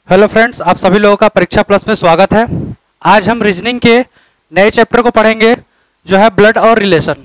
Hello friends, आप सभी लोगों का परीक्षा प्लस में स्वागत है। आज हम रीजनिंग के नए चैप्टर को पढ़ेंगे जो है ब्लड और रिलेशन।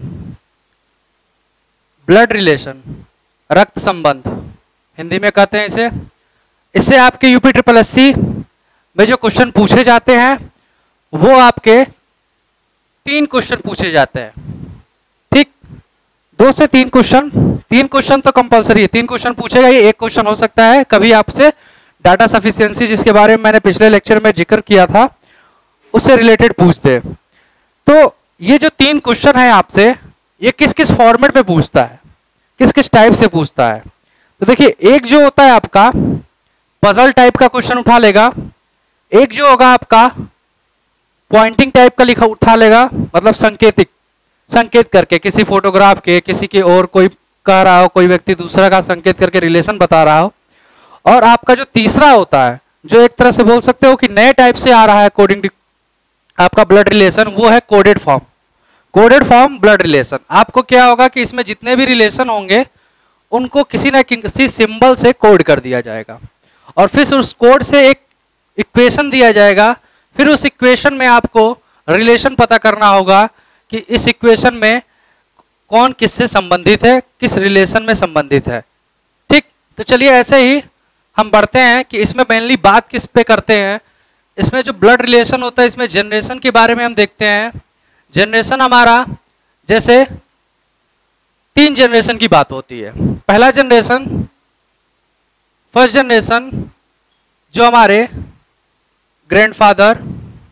ब्लड रिलेशन, रक्त संबंध हिंदी में कहते हैं इसे। इससे आपके यूपी ट्रिपल एससी में जो क्वेश्चन पूछे जाते हैं वो आपके 3 क्वेश्चन पूछे जाते हैं। ठीक, 2 से 3 क्वेश्चन, 3 क्वेश्चन तो कंपलसरी है, 3 क्वेश्चन पूछेगा। ये एक क्वेश्चन हो सकता है कभी आपसे डाटा सफिशिएंसी, जिसके बारे में मैंने पिछले लेक्चर में जिक्र किया था, उससे रिलेटेड पूछते। तो ये जो 3 क्वेश्चन है आपसे, ये किस किस फॉर्मेट में पूछता है, किस किस टाइप से पूछता है। तो देखिए, एक जो होता है आपका पजल टाइप का क्वेश्चन उठा लेगा, एक जो होगा आपका पॉइंटिंग टाइप का लिखा उठा लेगा, मतलब संकेत करके किसी फोटोग्राफ के, किसी के और कोई कह रहा हो, कोई व्यक्ति दूसरा का संकेत करके रिलेशन बता रहा हो। और आपका जो तीसरा होता है, जो एक तरह से बोल सकते हो कि नए टाइप से आ रहा है कोडिंग आपका ब्लड रिलेशन, वो है coded form. Coded form blood relation. आपको क्या होगा कि इसमें जितने भी रिलेशन होंगे उनको किसी न किसी सिंबल से कोड कर दिया जाएगा, और फिर उस कोड से एक इक्वेशन दिया जाएगा। फिर उस इक्वेशन में आपको रिलेशन पता करना होगा कि इस इक्वेशन में कौन किससे संबंधित है, किस रिलेशन में संबंधित है। ठीक, तो चलिए ऐसे ही हम बढ़ते हैं कि इसमें मेनली बात किस पे करते हैं। इसमें जो ब्लड रिलेशन होता है, इसमें जनरेशन के बारे में हम देखते हैं। जनरेशन हमारा, जैसे 3 जनरेशन की बात होती है। पहला जनरेशन, फर्स्ट जनरेशन, जो हमारे ग्रैंडफादर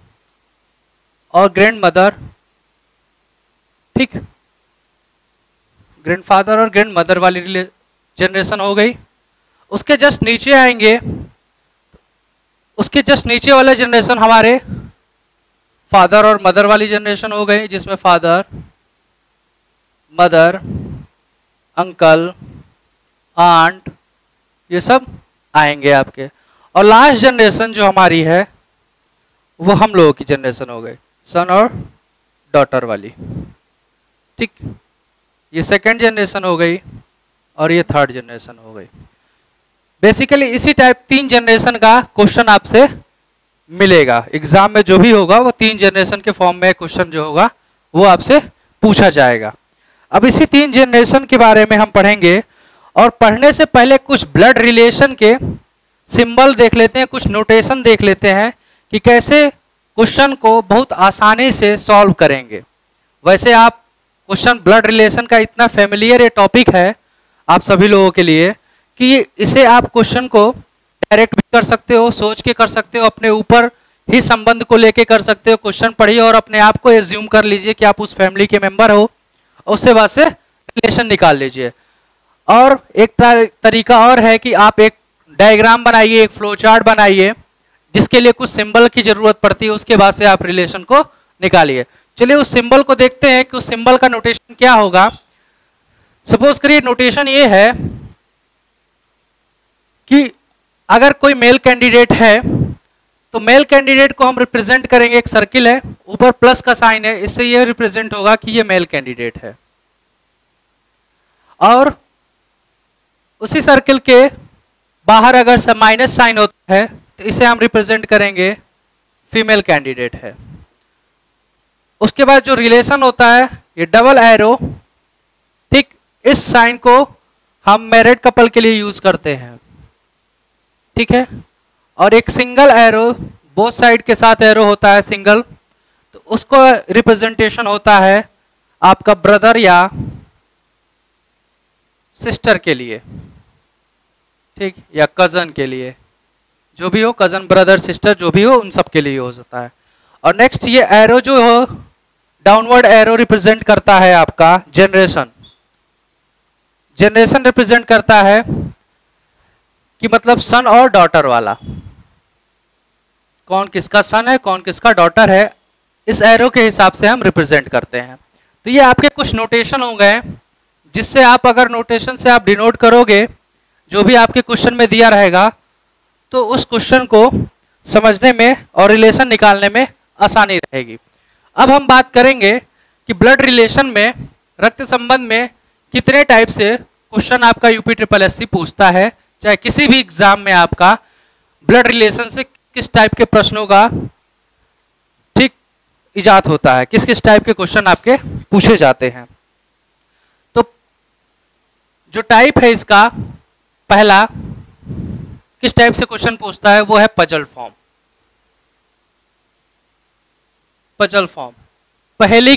और ग्रैंड मदर, ठीक, ग्रैंडफादर और ग्रैंड मदर वाली जनरेशन हो गई। उसके जस्ट नीचे आएंगे, उसके जस्ट नीचे वाले जनरेशन हमारे फादर और मदर वाली जनरेशन हो गई, जिसमें फादर, मदर, अंकल, आंट, ये सब आएंगे आपके। और लास्ट जनरेशन जो हमारी है वो हम लोगों की जनरेशन हो गई, सन और डॉटर वाली। ठीक, ये सेकंड जनरेशन हो गई और ये थर्ड जनरेशन हो गई। बेसिकली इसी टाइप 3 जनरेशन का क्वेश्चन आपसे मिलेगा एग्जाम में। जो भी होगा वो 3 जनरेशन के फॉर्म में क्वेश्चन जो होगा वो आपसे पूछा जाएगा। अब इसी 3 जनरेशन के बारे में हम पढ़ेंगे, और पढ़ने से पहले कुछ ब्लड रिलेशन के सिंबल देख लेते हैं, कुछ नोटेशन देख लेते हैं कि कैसे क्वेश्चन को बहुत आसानी से सॉल्व करेंगे। वैसे आप क्वेश्चन ब्लड रिलेशन का इतना फेमिलियर ये टॉपिक है आप सभी लोगों के लिए कि इसे आप क्वेश्चन को डायरेक्ट भी कर सकते हो, सोच के कर सकते हो, अपने ऊपर ही संबंध को लेके कर सकते हो। क्वेश्चन पढ़िए और अपने आप को एज्यूम कर लीजिए कि आप उस फैमिली के मेंबर हो, उससे बाद से रिलेशन निकाल लीजिए। और एक तरीका और है कि आप एक डायग्राम बनाइए, एक फ्लो चार्ट बनाइए, जिसके लिए कुछ सिंबल की जरूरत पड़ती है, उसके बाद से आप रिलेशन को निकालिए। चलिए उस सिंबल को देखते हैं कि उस सिंबल का नोटेशन क्या होगा। सपोज करिए नोटेशन ये है कि अगर कोई मेल कैंडिडेट है तो मेल कैंडिडेट को हम रिप्रेजेंट करेंगे, एक सर्किल है, ऊपर प्लस का साइन है, इससे यह रिप्रेजेंट होगा कि ये मेल कैंडिडेट है। और उसी सर्किल के बाहर अगर माइनस साइन होता है तो इसे हम रिप्रेजेंट करेंगे फीमेल कैंडिडेट है। उसके बाद जो रिलेशन होता है ये डबल एरो, ठीक, इस साइन को हम मैरिड कपल के लिए यूज करते हैं, ठीक है। और एक सिंगल एरो, बोथ साइड के साथ एरो होता है सिंगल, तो उसको रिप्रेजेंटेशन होता है आपका ब्रदर या सिस्टर के लिए, ठीक, या कजन के लिए, जो भी हो, कजन, ब्रदर, सिस्टर, जो भी हो, उन सब के लिए हो सकता है। और नेक्स्ट ये एरो जो हो, डाउनवर्ड एरो रिप्रेजेंट करता है आपका जनरेशन। जनरेशन रिप्रेजेंट करता है कि मतलब सन और डॉटर वाला, कौन किसका सन है, कौन किसका डॉटर है, इस एरो के हिसाब से हम रिप्रेजेंट करते हैं। तो ये आपके कुछ नोटेशन हो गए, जिससे आप अगर नोटेशन से आप डिनोट करोगे जो भी आपके क्वेश्चन में दिया रहेगा, तो उस क्वेश्चन को समझने में और रिलेशन निकालने में आसानी रहेगी। अब हम बात करेंगे कि ब्लड रिलेशन में, रक्त संबंध में कितने टाइप से क्वेश्चन आपका यूपी ट्रिपल एससी पूछता है, चाहे किसी भी एग्जाम में आपका ब्लड रिलेशन से किस टाइप के प्रश्नों का ठीक इजाद होता है, किस किस टाइप के क्वेश्चन आपके पूछे जाते हैं। तो जो टाइप है इसका पहला किस टाइप से क्वेश्चन पूछता है वो है पजल फॉर्म। पजल फॉर्म पहेली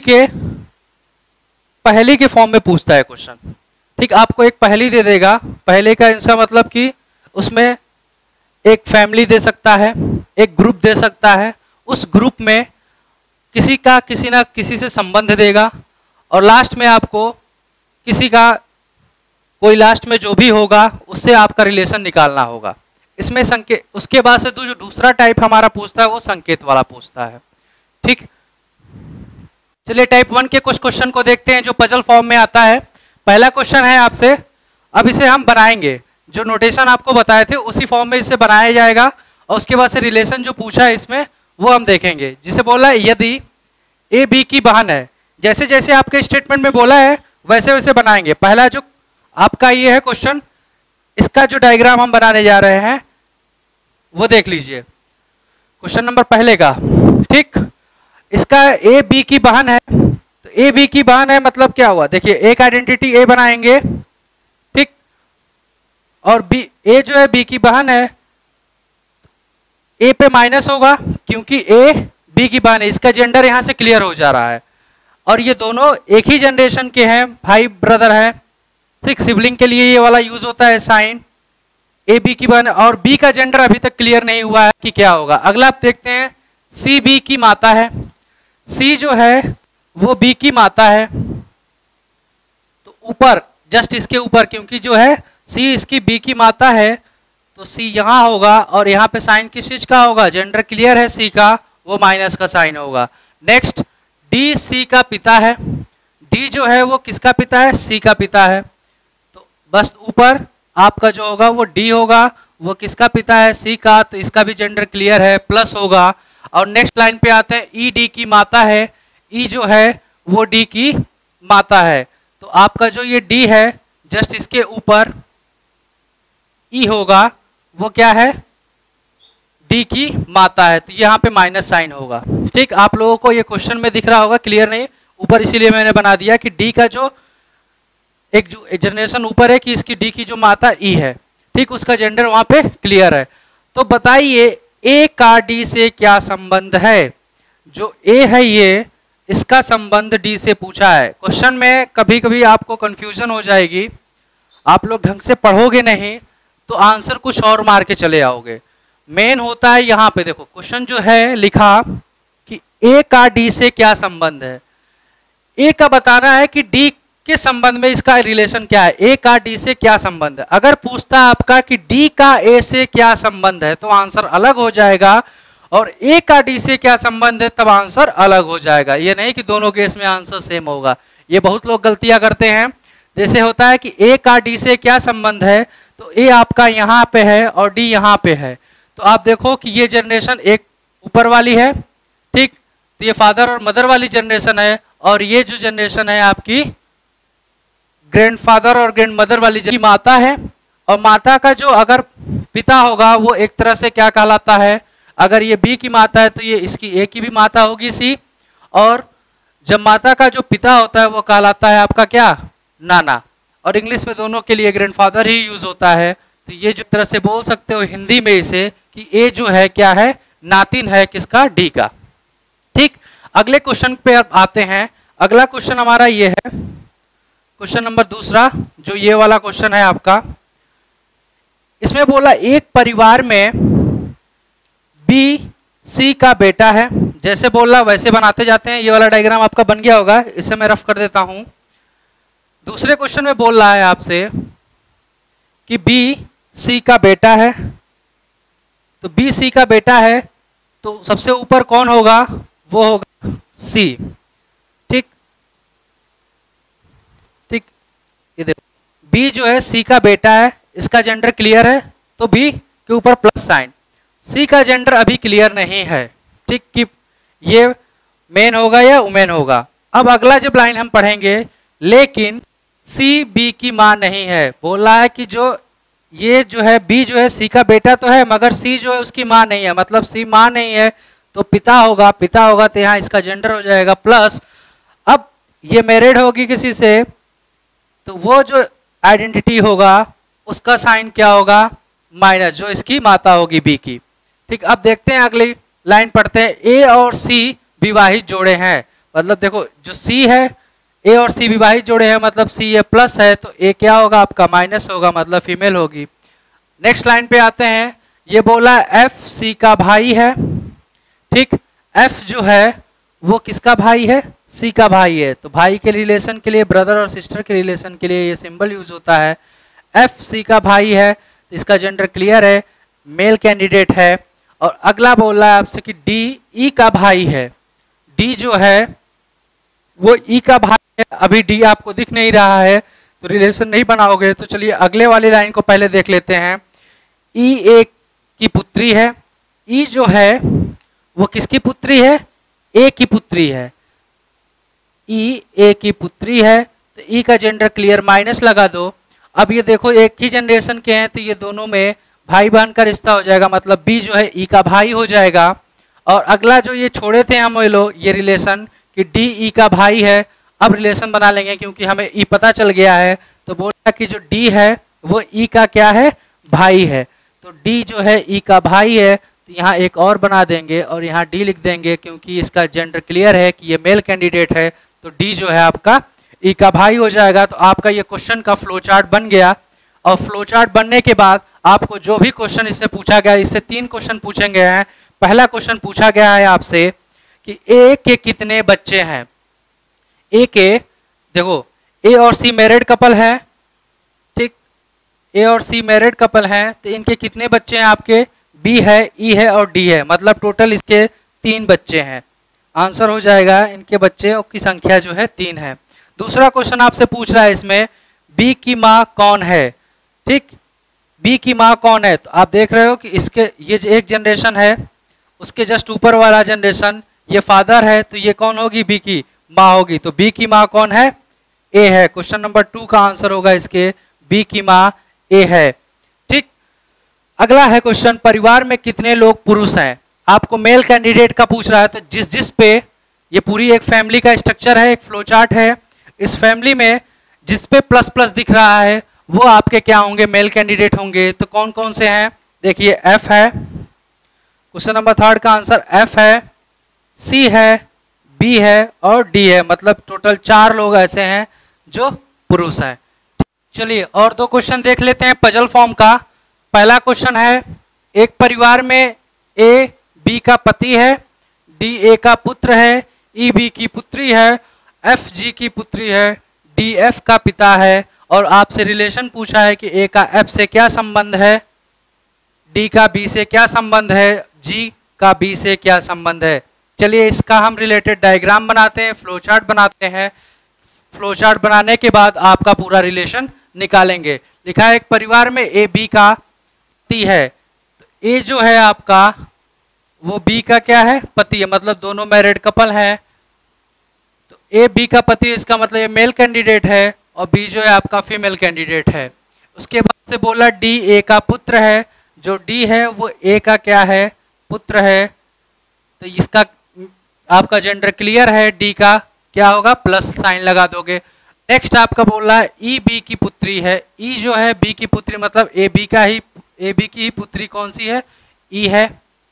के फॉर्म में पूछता है क्वेश्चन। ठीक, आपको एक पहेली दे देगा, पहेली का आंसर मतलब कि उसमें एक फैमिली दे सकता है, एक ग्रुप दे सकता है, उस ग्रुप में किसी का किसी ना किसी से संबंध देगा और लास्ट में आपको किसी का कोई लास्ट में जो भी होगा उससे आपका रिलेशन निकालना होगा। इसमें संकेत, उसके बाद से जो दूसरा टाइप हमारा पूछता है वो संकेत वाला पूछता है। ठीक, चलिए टाइप 1 के कुछ क्वेश्चन को देखते हैं जो पजल फॉर्म में आता है। पहला क्वेश्चन है आपसे, अब इसे हम बनाएंगे, जो नोटेशन आपको बताए थे उसी फॉर्म में इसे बनाया जाएगा और उसके बाद से रिलेशन जो पूछा है इसमें वो हम देखेंगे। जिसे बोला है यदि ए बी की बहन है, जैसे जैसे आपके स्टेटमेंट में बोला है वैसे वैसे बनाएंगे। पहला जो आपका ये है क्वेश्चन, इसका जो डायग्राम हम बनाने जा रहे हैं वो देख लीजिए। क्वेश्चन नंबर पहले का, ठीक, इसका ए बी की बहन है, तो ए बी की बहन है मतलब क्या हुआ, देखिए एक आइडेंटिटी ए बनाएंगे, ठीक, और बी, ए जो है बी की बहन है, ए पे माइनस होगा क्योंकि ए बी की बहन है, इसका जेंडर यहां से क्लियर हो जा रहा है। और ये दोनों एक ही जनरेशन के हैं, भाई ब्रदर है, ठीक, सिबलिंग के लिए ये वाला यूज होता है साइन। ए बी की बहन और बी का जेंडर अभी तक क्लियर नहीं हुआ है कि क्या होगा। अगला आप देखते हैं सी बी की माता है, सी जो है वो बी की माता है, तो ऊपर जस्ट इसके ऊपर क्योंकि जो है सी इसकी बी की माता है तो सी यहां होगा और यहाँ पे साइन किस चीज का होगा, जेंडर क्लियर है सी का, वो माइनस का साइन होगा। नेक्स्ट डी सी का पिता है, डी जो है वो किसका पिता है, सी का पिता है, तो बस ऊपर आपका जो होगा वो डी होगा, वो किसका पिता है, सी का, तो इसका भी जेंडर क्लियर है, प्लस होगा। और नेक्स्ट लाइन पे आते हैं ई डी की माता है, ई जो है वो डी की माता है, तो आपका जो ये डी है जस्ट इसके ऊपर ई होगा, वो क्या है, डी की माता है, तो यहाँ पे माइनस साइन होगा। ठीक, आप लोगों को ये क्वेश्चन में दिख रहा होगा, क्लियर नहीं ऊपर, इसीलिए मैंने बना दिया कि डी का जो एक जनरेशन ऊपर है कि इसकी डी की जो माता ई है, ठीक, उसका जेंडर वहां पे क्लियर है। तो बताइए ए का डी से क्या संबंध है। जो ए है ये, इसका संबंध डी से पूछा है। क्वेश्चन में कभी कभी आपको कंफ्यूजन हो जाएगी, आप लोग ढंग से पढ़ोगे नहीं तो आंसर कुछ और मार के चले आओगे। मेन होता है यहाँ पे, देखो क्वेश्चन जो है लिखा कि ए का डी से क्या संबंध है, ए का बताना है कि डी के संबंध में इसका रिलेशन क्या है, ए का डी से क्या संबंध है। अगर पूछता है आपका कि डी का ए से क्या संबंध है तो आंसर अलग हो जाएगा, और ए का डी से क्या संबंध है तब आंसर अलग हो जाएगा। ये नहीं कि दोनों केस में आंसर सेम होगा, ये बहुत लोग गलतियां करते हैं। जैसे होता है कि ए का डी से क्या संबंध है, तो ए आपका यहाँ पे है और डी यहाँ पे है, तो आप देखो कि ये जनरेशन एक ऊपर वाली है, ठीक, तो ये फादर और मदर वाली जनरेशन है, और ये जो जनरेशन है आपकी ग्रैंडफादर और ग्रैंड मदर वाली की माता है। और माता का जो अगर पिता होगा वो एक तरह से क्या कहलाता है, अगर ये बी की माता है तो ये इसकी ए की भी माता होगी सी, और जब माता का जो पिता होता है वो कहलाता है आपका क्या, नाना, और इंग्लिश में दोनों के लिए ग्रैंडफादर ही यूज होता है। तो ये जो तरह से बोल सकते हो हिंदी में इसे कि ए जो है क्या है, नातिन है किसका, डी का। ठीक, अगले क्वेश्चन पे आते हैं। अगला क्वेश्चन हमारा ये है, क्वेश्चन नंबर दूसरा, जो ये वाला क्वेश्चन है आपका, इसमें बोला एक परिवार में बी सी का बेटा है, जैसे बोला वैसे बनाते जाते हैं। ये वाला डायग्राम आपका बन गया होगा, इसे मैं रफ कर देता हूं। दूसरे क्वेश्चन में बोल रहा है आपसे कि बी सी का बेटा है, तो बी सी का बेटा है तो सबसे ऊपर कौन होगा, वो होगा सी। ठीक ठीक, ये देखो बी जो है सी का बेटा है, इसका जेंडर क्लियर है तो बी के ऊपर प्लस साइन, सी का जेंडर अभी क्लियर नहीं है, ठीक, कि ये मेन होगा या वुमेन होगा। अब अगला जब लाइन हम पढ़ेंगे, लेकिन सी बी की मां नहीं है, बोल रहा है कि जो ये जो है बी जो है सी का बेटा तो है, मगर सी जो है उसकी माँ नहीं है, मतलब सी माँ नहीं है तो पिता होगा, पिता होगा तो यहाँ इसका जेंडर हो जाएगा प्लस। अब ये मैरिड होगी किसी से तो वो जो आइडेंटिटी होगा उसका साइन क्या होगा, माइनस, जो इसकी माता होगी बी की। ठीक, अब देखते हैं अगली लाइन पढ़ते हैं। ए और सी विवाहित जोड़े हैं, मतलब देखो जो सी है, ए और सी विवाहित जोड़े हैं मतलब सी ये प्लस है तो ए क्या होगा आपका माइनस होगा, मतलब फीमेल होगी। नेक्स्ट लाइन पे आते हैं, ये बोला एफ सी का भाई है। ठीक, एफ जो है वो किसका भाई है, सी का भाई है, तो भाई के रिलेशन के लिए, ब्रदर और सिस्टर के रिलेशन के लिए ये सिंबल यूज होता है। एफ सी का भाई है, इसका जेंडर क्लियर है, मेल कैंडिडेट है। और अगला बोल रहा है आपसे कि डी ई का भाई है। डी जो है वो ई का भाई है, अभी डी आपको दिख नहीं रहा है तो रिलेशन नहीं बनाओगे। तो चलिए अगले वाली लाइन को पहले देख लेते हैं। ई ए की पुत्री है, ई जो है वो किसकी पुत्री है, ए की पुत्री है। ई ए की पुत्री है तो ई का जेंडर क्लियर, माइनस लगा दो। अब ये देखो एक ही जनरेशन के हैं तो ये दोनों में भाई बहन का रिश्ता हो जाएगा, मतलब बी जो है ई का भाई हो जाएगा। और अगला जो ये छोड़े थे हम लोग ये रिलेशन कि डी ई का भाई है, अब रिलेशन बना लेंगे क्योंकि हमें ई पता चल गया है। तो बोला कि जो डी है वो ई का क्या है, भाई है। तो डी जो है ई का भाई है तो यहाँ एक और बना देंगे और यहाँ डी लिख देंगे क्योंकि इसका जेंडर क्लियर है कि ये मेल कैंडिडेट है। तो डी जो है आपका ई का भाई हो जाएगा। तो आपका ये क्वेश्चन का फ्लो चार्ट बन गया। और फ्लो चार्ट बनने के बाद आपको जो भी क्वेश्चन इससे पूछा गया, इससे 3 क्वेश्चन पूछे गए हैं। पहला क्वेश्चन पूछा गया है आपसे कि ए के कितने बच्चे हैं। ए के, देखो ए और सी मैरिड कपल है, ठीक, ए और सी मैरिड कपल हैं तो इनके कितने बच्चे हैं आपके, बी है, ई है और डी है, मतलब टोटल इसके 3 बच्चे हैं। आंसर हो जाएगा इनके बच्चे की संख्या जो है 3 है। दूसरा क्वेश्चन आपसे पूछ रहा है इसमें बी की माँ कौन है। ठीक, बी की माँ कौन है, तो आप देख रहे हो कि इसके ये जो एक जनरेशन है उसके जस्ट ऊपर वाला जनरेशन ये फादर है तो ये कौन होगी, बी की माँ होगी। तो बी की माँ कौन है, ए है। क्वेश्चन नंबर 2 का आंसर होगा इसके बी की माँ ए है। ठीक, अगला है क्वेश्चन परिवार में कितने लोग पुरुष हैं। आपको मेल कैंडिडेट का पूछ रहा है तो जिस जिस पे ये पूरी एक फैमिली का स्ट्रक्चर है, एक फ्लो चार्ट है, इस फैमिली में जिस पे प्लस प्लस दिख रहा है वो आपके क्या होंगे, मेल कैंडिडेट होंगे। तो कौन कौन से हैं, देखिए एफ है, क्वेश्चन नंबर 3 का आंसर एफ है, सी है, बी है और डी है, मतलब टोटल 4 लोग ऐसे हैं जो पुरुष हैं। चलिए और 2 क्वेश्चन देख लेते हैं पजल फॉर्म का। पहला क्वेश्चन है एक परिवार में ए बी का पति है, डी ए का पुत्र है, ई बी की पुत्री है, एफ जी की पुत्री है, डी एफ का पिता है। और आपसे रिलेशन पूछा है कि ए का एफ से क्या संबंध है, डी का बी से क्या संबंध है, जी का बी से क्या संबंध है। चलिए इसका हम रिलेटेड डायग्राम बनाते हैं, फ्लो चार्ट बनाते हैं। फ्लो चार्ट बनाने के बाद आपका पूरा रिलेशन निकालेंगे। लिखा है एक परिवार में ए बी का पति है, तो ए जो है आपका वो बी का क्या है, पति है, मतलब दोनों मैरिड कपल हैं। तो ए बी का पति इसका मतलब ये मेल कैंडिडेट है और बी जो है आपका फीमेल कैंडिडेट है। उसके बाद से बोला डी ए का पुत्र है, जो डी है वो ए का क्या है, पुत्र है। तो इसका आपका जेंडर क्लियर है, डी का क्या होगा, प्लस साइन लगा दोगे। नेक्स्ट आपका बोल रहा है ई बी की पुत्री है, ई जो है बी की पुत्री मतलब ए बी की ही पुत्री कौन सी है, ई है।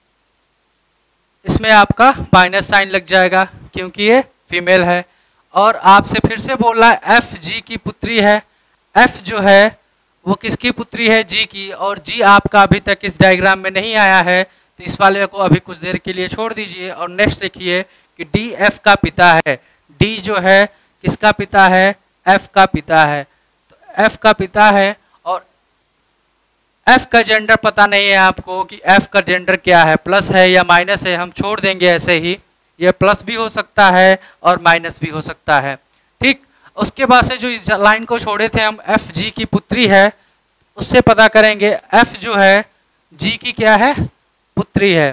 इसमें आपका माइनस साइन लग जाएगा क्योंकि ये फीमेल है। और आपसे फिर से बोल रहा है एफ जी की पुत्री है, एफ जो है वो किसकी पुत्री है, जी की। और जी आपका अभी तक इस डायग्राम में नहीं आया है तो इस वाले को अभी कुछ देर के लिए छोड़ दीजिए। और नेक्स्ट लिखिए कि डी एफ का पिता है, डी जो है किसका पिता है, एफ का पिता है। तो एफ का पिता है और एफ का जेंडर पता नहीं है आपको कि एफ का जेंडर क्या है, प्लस है या माइनस है, हम छोड़ देंगे ऐसे ही। ये प्लस भी हो सकता है और माइनस भी हो सकता है। ठीक, उसके बाद से जो इस लाइन को छोड़े थे हम, एफ जी की पुत्री है, उससे पता करेंगे एफ जो है जी की क्या है, पुत्री है।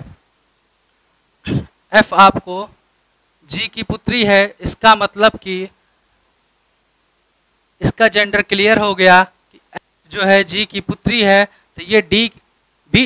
एफ आपको जी की पुत्री है, इसका मतलब कि इसका जेंडर क्लियर हो गया कि एफ जो है जी की पुत्री है, तो ये डी भी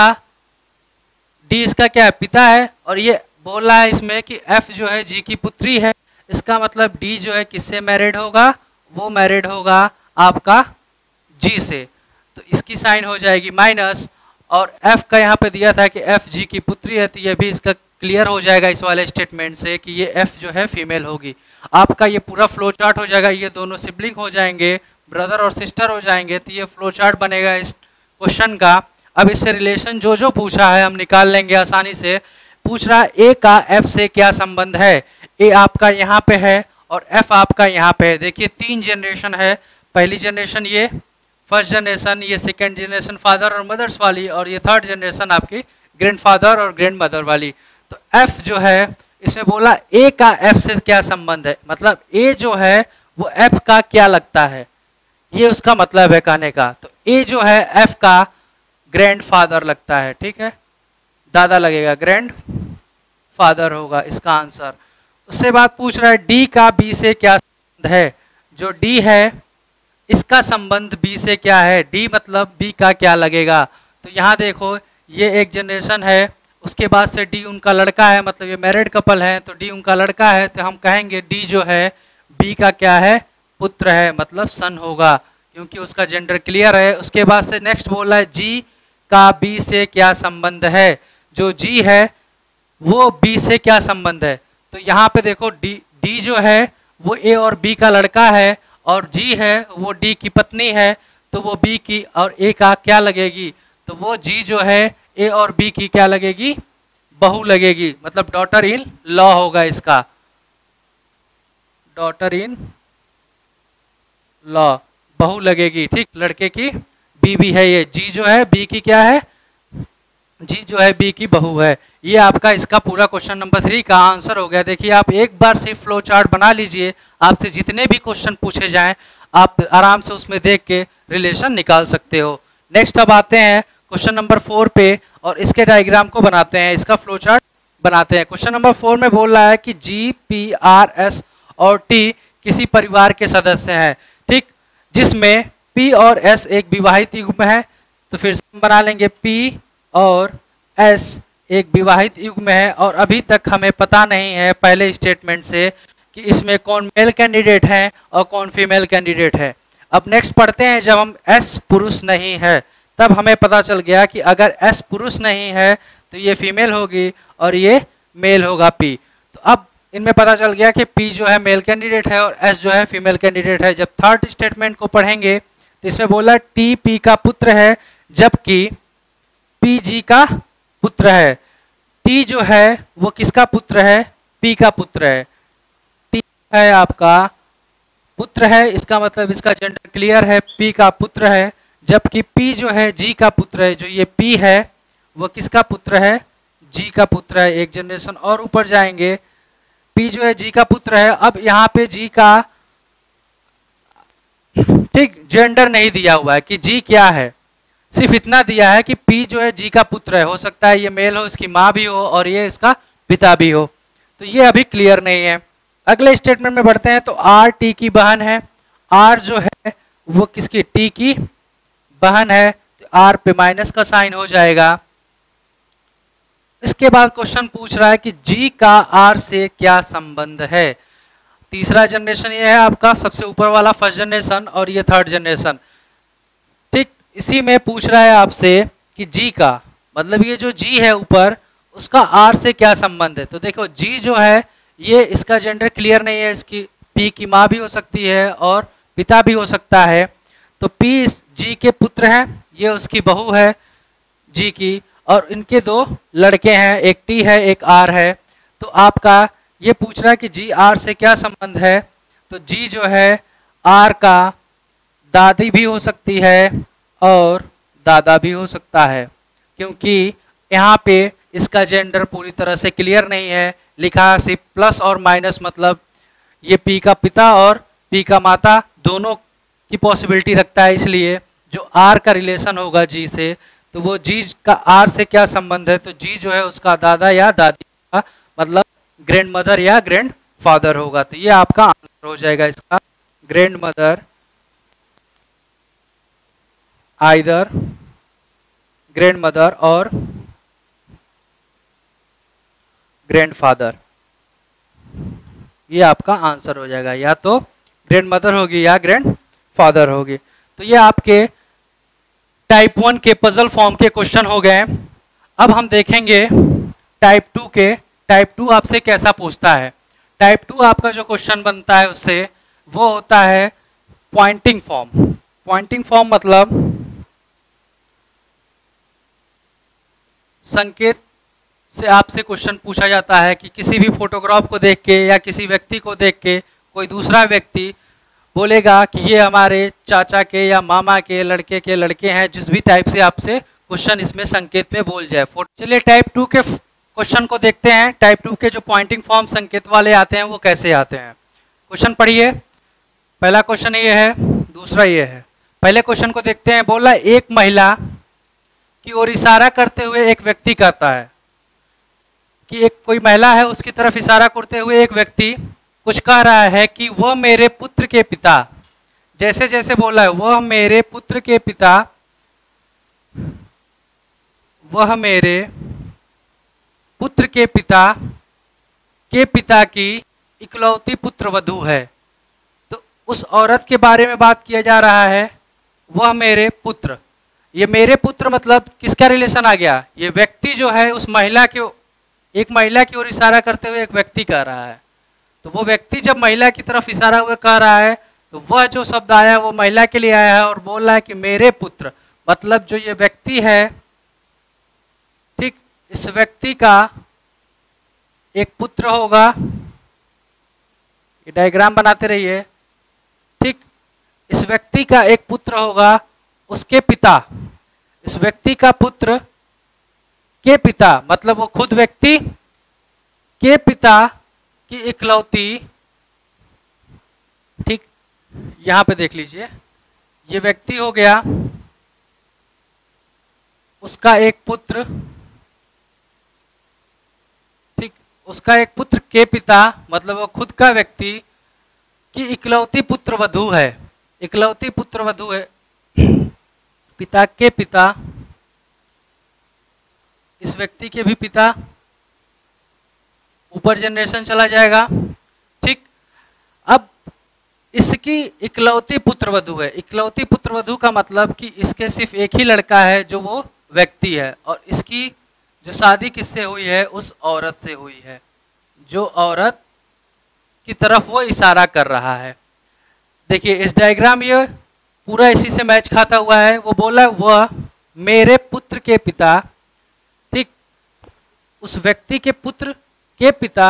इसका क्या है, पिता है। और ये बोल रहा है इसमें कि एफ जो है जी की पुत्री है, इसका मतलब डी जो है किससे मैरिड होगा, वो मैरिड होगा आपका जी से। तो इसकी साइन हो जाएगी माइनस, और एफ का यहाँ पे दिया था कि एफ जी की पुत्री है, तो ये भी इसका क्लियर हो जाएगा इस वाले स्टेटमेंट से कि ये एफ जो है फीमेल होगी। आपका ये पूरा फ्लो चार्ट हो जाएगा, ये दोनों सिबलिंग हो जाएंगे, ब्रदर और सिस्टर हो जाएंगे, तो ये फ्लो चार्ट बनेगा इस क्वेश्चन का। अब इससे रिलेशन जो जो पूछा है हम निकाल लेंगे आसानी से। पूछ रहा है ए का एफ से क्या संबंध है। ए आपका यहाँ पे है और एफ आपका यहाँ पे है। देखिए 3 जनरेशन है, पहली जनरेशन ये फर्स्ट जनरेशन, ये सेकेंड जनरेशन फादर और मदर्स वाली, और ये थर्ड जनरेशन आपकी ग्रैंडफादर और ग्रैंड मदर वाली। तो एफ जो है इसमें बोला ए का एफ से क्या संबंध है, मतलब ए जो है वो एफ का क्या लगता है, ये उसका मतलब है कहने का। तो ए जो है एफ का ग्रैंडफादर लगता है, ठीक है, दादा लगेगा, ग्रैंड फादर होगा इसका आंसर। उससे बाद पूछ रहा है डी का बी से क्या संबंध है। जो डी है इसका संबंध बी से क्या है, डी मतलब बी का क्या लगेगा। तो यहाँ देखो ये एक जनरेशन है, उसके बाद से डी उनका लड़का है, मतलब ये मैरिड कपल है, तो डी उनका लड़का है, तो हम कहेंगे डी जो है बी का क्या है, पुत्र है, मतलब सन होगा, क्योंकि उसका जेंडर क्लियर है। उसके बाद से नेक्स्ट बोल रहा है जी का बी से क्या संबंध है। जो जी है वो बी से क्या संबंध है, तो यहाँ पे देखो डी जो है वो ए और बी का लड़का है, और जी है वो डी की पत्नी है, तो वो बी की और ए का क्या लगेगी, तो वो जी जो है ए और बी की क्या लगेगी, बहू लगेगी, मतलब डॉटर इन लॉ होगा इसका, डॉटर इन लॉ बहू लगेगी, ठीक, लड़के की बीवी है ये। जी जो है बी की क्या है, जी जो है बी की बहू है। ये आपका इसका पूरा क्वेश्चन नंबर 3 का आंसर हो गया। देखिए आप एक बार से फ्लो चार्ट बना लीजिए, आपसे जितने भी क्वेश्चन पूछे जाएं आप आराम से उसमें देख के रिलेशन निकाल सकते हो। नेक्स्ट अब आते हैं क्वेश्चन नंबर 4 पे, और इसके डायग्राम को बनाते हैं, इसका फ्लो चार्ट बनाते हैं। क्वेश्चन नंबर 4 में बोल रहा है कि जी, पी, आर, एस और टी किसी परिवार के सदस्य हैं, ठीक, जिसमें पी और एस एक विवाहित युग्म है। तो फिर से हम बना लेंगे पी और एस एक विवाहित युग्म है, और अभी तक हमें पता नहीं है पहले स्टेटमेंट से कि इसमें कौन मेल कैंडिडेट है और कौन फीमेल कैंडिडेट है। अब नेक्स्ट पढ़ते हैं, जब हम एस पुरुष नहीं है तब हमें पता चल गया कि अगर एस पुरुष नहीं है तो ये फीमेल होगी और ये मेल होगा पी। तो अब इनमें पता चल गया कि पी जो है मेल कैंडिडेट है और एस जो है फीमेल कैंडिडेट है। जब थर्ड स्टेटमेंट को पढ़ेंगे तो इसमें बोला टी पी का पुत्र है, जबकि पी जी का पुत्र है। टी जो है वो किसका पुत्र है, पी का पुत्र है। टी है आपका पुत्र है, इसका मतलब इसका जेंडर क्लियर है, पी का पुत्र है, जबकि पी जो है जी का पुत्र है। जो ये पी है वो किसका पुत्र है, जी का पुत्र है। एक जनरेशन और ऊपर जाएंगे, पी जो है जी का पुत्र है। अब यहाँ पे जी का ठीक जेंडर नहीं दिया हुआ है कि जी क्या है, सिर्फ इतना दिया है कि पी जो है जी का पुत्र है, हो सकता है ये मेल हो, इसकी माँ भी हो और ये इसका पिता भी हो, तो ये अभी क्लियर नहीं है। अगले स्टेटमेंट में बढ़ते हैं, तो आर टी की बहन है। आर जो है वो किसकी, टी की बहन है, तो आर पे माइनस का साइन हो जाएगा। इसके बाद क्वेश्चन पूछ रहा है कि जी का आर से क्या संबंध है। तीसरा जनरेशन ये है आपका सबसे ऊपर वाला फर्स्ट जनरेशन, और ये थर्ड जनरेशन, ठीक। इसी में पूछ रहा है आपसे कि जी का मतलब ये जो जी है ऊपर उसका आर से क्या संबंध है। तो देखो जी जो है ये इसका जेंडर क्लियर नहीं है, इसकी पी की माँ भी हो सकती है और पिता भी हो सकता है। तो पी जी के पुत्र हैं, ये उसकी बहू है जी की, और इनके 2 लड़के हैं, एक टी है एक आर है। तो आपका ये पूछ रहा है कि जी आर से क्या संबंध है। तो जी जो है आर का दादी भी हो सकती है और दादा भी हो सकता है, क्योंकि यहाँ पे इसका जेंडर पूरी तरह से क्लियर नहीं है, लिखा सिर्फ प्लस और माइनस, मतलब ये पी का पिता और पी का माता दोनों की पॉसिबिलिटी रखता है। इसलिए जो आर का रिलेशन होगा जी से, तो वो जी का आर से क्या संबंध है, तो जी जो है उसका दादा या दादी का मतलब ग्रैंड मदर या ग्रैंड फादर होगा। तो ये आपका आंसर हो जाएगा इसका, grand mother either grand mother और ग्रैंडफादर। ये आपका आंसर हो जाएगा, या तो ग्रैंड मदर होगी या ग्रैंड फादर होगी। तो ये आपके टाइप 1 के पजल फॉर्म के क्वेश्चन हो गए। अब हम देखेंगे टाइप 2 के। टाइप 2 आपसे कैसा पूछता है। टाइप 2 आपका जो क्वेश्चन बनता है उससे वो होता है पॉइंटिंग फॉर्म। पॉइंटिंग फॉर्म मतलब संकेत से आपसे क्वेश्चन पूछा जाता है कि किसी भी फोटोग्राफ को देख के या किसी व्यक्ति को देख के कोई दूसरा व्यक्ति बोलेगा कि ये हमारे चाचा के या मामा के लड़के हैं, जिस भी टाइप से आपसे क्वेश्चन इसमें संकेत में बोल जाए। चलिए टाइप 2 के क्वेश्चन को देखते हैं। टाइप 2 के जो पॉइंटिंग फॉर्म संकेत वाले आते हैं वो कैसे आते हैं। क्वेश्चन पढ़िए। पहला क्वेश्चन ये है, दूसरा ये है। पहले क्वेश्चन को देखते हैं। बोला एक महिला की ओर इशारा करते हुए एक व्यक्ति कहता है कि एक कोई महिला है, उसकी तरफ इशारा करते हुए एक व्यक्ति कुछ कह रहा है कि वह मेरे पुत्र के पिता, जैसे जैसे बोला है वह मेरे पुत्र के पिता, वह मेरे पुत्र के पिता की इकलौती पुत्र वधू है। तो उस औरत के बारे में बात किया जा रहा है, वह मेरे पुत्र। ये मेरे पुत्र मतलब किसका रिलेशन आ गया। ये व्यक्ति जो है उस महिला के, एक महिला की ओर इशारा करते हुए एक व्यक्ति कह रहा है। तो वो व्यक्ति जब महिला की तरफ इशारा हुए कह रहा है तो वह जो शब्द आया वो महिला के लिए आया है और बोल रहा है कि मेरे पुत्र, मतलब जो ये व्यक्ति है, ठीक, इस व्यक्ति का एक पुत्र होगा। ये डायग्राम बनाते रहिए। ठीक, इस व्यक्ति का एक पुत्र होगा, उसके पिता, इस व्यक्ति का पुत्र के पिता, मतलब वो खुद व्यक्ति के पिता की इकलौती, ठीक, यहां पे देख लीजिए, ये व्यक्ति हो गया, उसका एक पुत्र, ठीक, उसका एक पुत्र के पिता, मतलब वो खुद का व्यक्ति की इकलौती पुत्र वधू है। इकलौती पुत्र वधू है, पिता के पिता, इस व्यक्ति के भी पिता, ऊपर जनरेशन चला जाएगा। ठीक, अब इसकी इकलौती पुत्रवधू है। इकलौती पुत्रवधू का मतलब कि इसके सिर्फ एक ही लड़का है जो वो व्यक्ति है, और इसकी जो शादी किससे हुई है, उस औरत से हुई है, जो औरत की तरफ वो इशारा कर रहा है। देखिए इस डायग्राम ये पूरा इसी से मैच खाता हुआ है। वो बोला वह मेरे पुत्र के पिता, ठीक, उस व्यक्ति के पुत्र के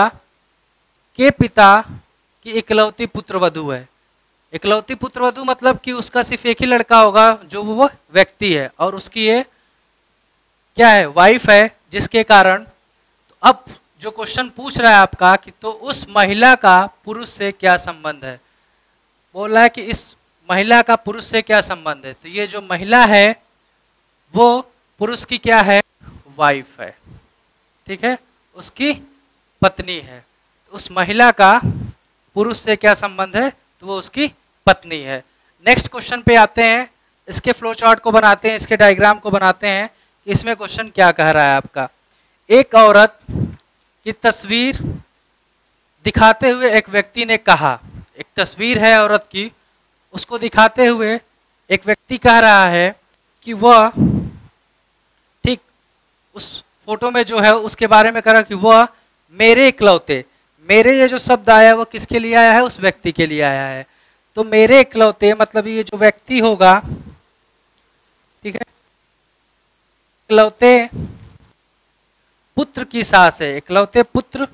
पिता की इकलौती पुत्रवधू है। इकलौती पुत्रवधू मतलब कि उसका सिर्फ एक ही लड़का होगा जो वो व्यक्ति है, और उसकी ये क्या है, वाइफ है, जिसके कारण तो अब जो क्वेश्चन पूछ रहा है आपका कि तो उस महिला का पुरुष से क्या संबंध है। बोल रहा है कि इस महिला का पुरुष से क्या संबंध है। तो ये जो महिला है वो पुरुष की क्या है, वाइफ है, ठीक है, उसकी पत्नी है। तो उस महिला का पुरुष से क्या संबंध है, तो वो उसकी पत्नी है। नेक्स्ट क्वेश्चन पे आते हैं। इसके फ्लो चार्ट को बनाते हैं, इसके डायग्राम को बनाते हैं कि इसमें क्वेश्चन क्या कह रहा है आपका। एक औरत की तस्वीर दिखाते हुए एक व्यक्ति ने कहा, एक तस्वीर है औरत की, उसको दिखाते हुए एक व्यक्ति कह रहा है कि वह, ठीक, उस फोटो में जो है उसके बारे में कह रहा है कि वह मेरे इकलौते, मेरे ये जो शब्द आया है वो किसके लिए आया है, उस व्यक्ति के लिए आया है। तो मेरे इकलौते मतलब ये जो व्यक्ति होगा, ठीक है, इकलौते पुत्र की सास है। इकलौते पुत्र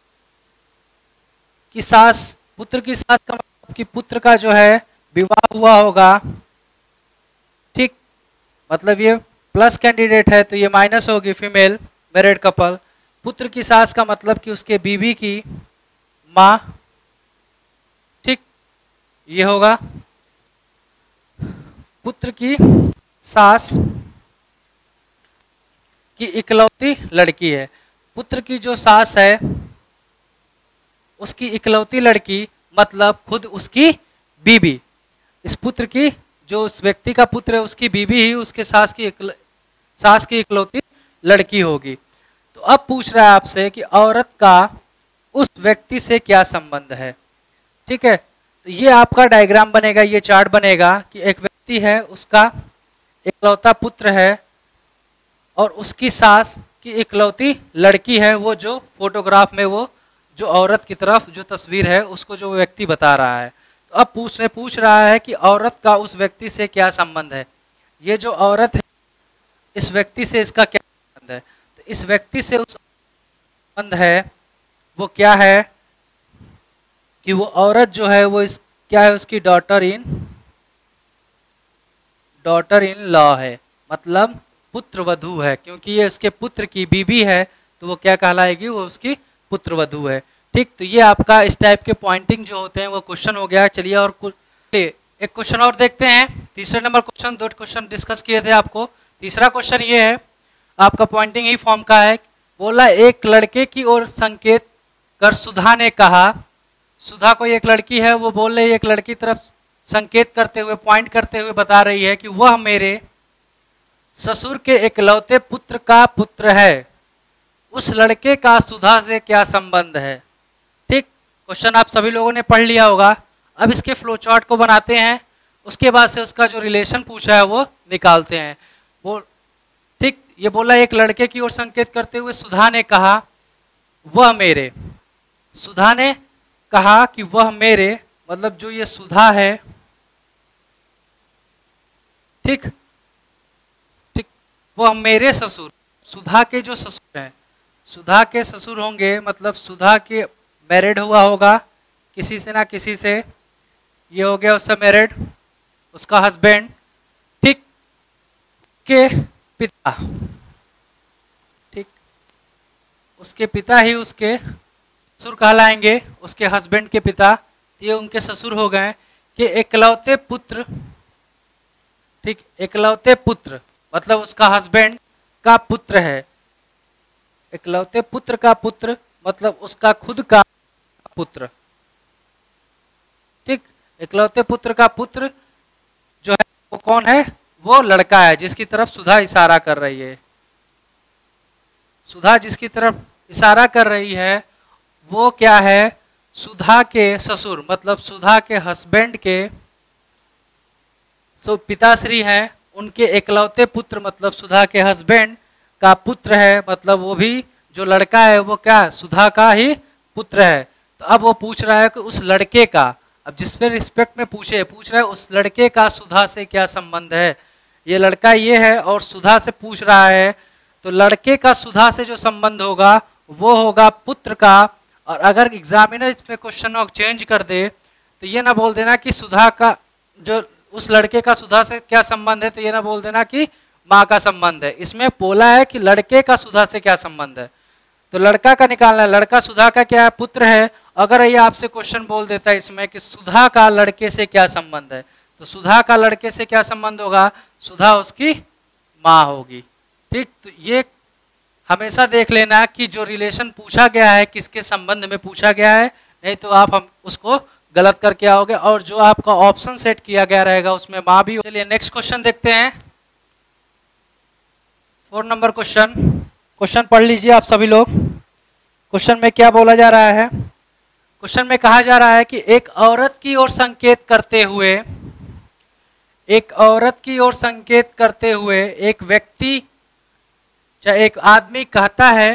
की सास, पुत्र की सास का मतलब कि पुत्र का जो है विवाह हुआ होगा, ठीक, मतलब ये प्लस कैंडिडेट है तो ये माइनस होगी, फीमेल मैरिड कपल। पुत्र की सास का मतलब कि उसके बीवी की माँ, ठीक, ये होगा पुत्र की सास की इकलौती लड़की है। पुत्र की जो सास है उसकी इकलौती लड़की मतलब खुद उसकी बीवी। इस पुत्र की जो उस व्यक्ति का पुत्र है उसकी बीवी ही उसके सास की इकलौती लड़की होगी। तो अब पूछ रहा है आपसे कि औरत का उस व्यक्ति से क्या संबंध है। ठीक है, तो ये आपका डायग्राम बनेगा, ये चार्ट बनेगा कि एक व्यक्ति है, उसका इकलौता पुत्र है और उसकी सास की इकलौती लड़की है। वो जो फोटोग्राफ में वो जो औरत की तरफ जो तस्वीर है उसको जो व्यक्ति बता रहा है। तो अब पूछ रहा है कि औरत का उस व्यक्ति से क्या संबंध है। ये जो औरत है इस व्यक्ति से इसका क्या संबंध है। तो इस व्यक्ति से उस संबंध है वो क्या है कि वो औरत जो है वो क्या है, उसकी डॉटर इन लॉ है, मतलब पुत्र वधू है। क्योंकि ये उसके पुत्र की बीवी है तो वो क्या कहलाएगी, वो उसकी पुत्र वधू है। ठीक, तो ये आपका इस टाइप के पॉइंटिंग जो होते हैं वो क्वेश्चन हो गया। चलिए और एक क्वेश्चन और देखते हैं। तीसरे नंबर क्वेश्चन, 2 क्वेश्चन डिस्कस किए थे आपको। तीसरा क्वेश्चन ये है, आपका पॉइंटिंग ही फॉर्म का है। बोला एक लड़के की ओर संकेत कर सुधा ने कहा, सुधा कोई एक लड़की है, वो बोल रही है एक लड़की तरफ संकेत करते हुए, पॉइंट करते हुए बता रही है कि वह मेरे ससुर के इकलौते पुत्र का पुत्र है। उस लड़के का सुधा से क्या संबंध है। ठीक, क्वेश्चन आप सभी लोगों ने पढ़ लिया होगा। अब इसके फ्लो चार्ट को बनाते हैं, उसके बाद से उसका जो रिलेशन पूछा है वो निकालते हैं। वो ठीक, ये बोला एक लड़के की ओर संकेत करते हुए सुधा ने कहा वह मेरे, सुधा ने कहा कि वह मेरे, मतलब जो ये सुधा है, ठीक ठीक, वह मेरे ससुर, सुधा के जो ससुर हैं, सुधा के ससुर होंगे, मतलब सुधा के मैरिड हुआ होगा किसी से ना किसी से, ये हो गया उससे मैरिड, उसका हस्बैंड, ठीक, के पिता, ठीक, उसके पिता ही उसके ससुर कहलाएंगे, उसके हस्बैंड के पिता, ये उनके ससुर हो गए। कि इकलौते पुत्र, ठीक, इकलौते पुत्र मतलब उसका हस्बैंड का पुत्र है, इकलौते पुत्र का पुत्र मतलब उसका खुद का पुत्र। ठीक, इकलौते पुत्र का पुत्र जो है वो कौन है, वो लड़का है जिसकी तरफ सुधा इशारा कर रही है। सुधा जिसकी तरफ इशारा कर रही है वो क्या है, सुधा के ससुर, मतलब सुधा के हस्बैंड के पिताश्री हैं, उनके इकलौते पुत्र मतलब सुधा के हस्बैंड का पुत्र है, मतलब वो भी जो लड़का है वो क्या, सुधा का ही पुत्र है। तो अब वो पूछ रहा है कि उस लड़के का, अब जिस पे रिस्पेक्ट में पूछ रहा है उस लड़के का सुधा से क्या संबंध है। ये लड़का ये है और सुधा से पूछ रहा है, तो लड़के का सुधा से जो संबंध होगा वो होगा पुत्र का। और अगर एग्जामिनर इसमें क्वेश्चन को चेंज कर दे तो ये ना बोल देना कि सुधा का जो उस लड़के का सुधा से क्या संबंध है, तो ये ना बोल देना कि माँ का संबंध है। इसमें बोला है कि लड़के का सुधा से क्या संबंध है, तो लड़का का निकालना है, लड़का सुधा का क्या है, पुत्र है। अगर ये आपसे क्वेश्चन बोल देता है इसमें कि सुधा का लड़के से क्या संबंध है, तो सुधा का लड़के से क्या संबंध होगा, सुधा उसकी माँ होगी। ठीक, तो ये हमेशा देख लेना कि जो रिलेशन पूछा गया है किसके संबंध में पूछा गया है, नहीं तो आप हम उसको गलत करके आओगे और जो आपका ऑप्शन सेट किया गया रहेगा उसमें माँ भी। चलिए नेक्स्ट क्वेश्चन देखते हैं, 4 नंबर क्वेश्चन। क्वेश्चन पढ़ लीजिए आप सभी लोग। क्वेश्चन में क्या बोला जा रहा है, क्वेश्चन में कहा जा रहा है कि एक औरत की ओर संकेत करते हुए, एक औरत की ओर संकेत करते हुए एक व्यक्ति चाहे एक आदमी कहता है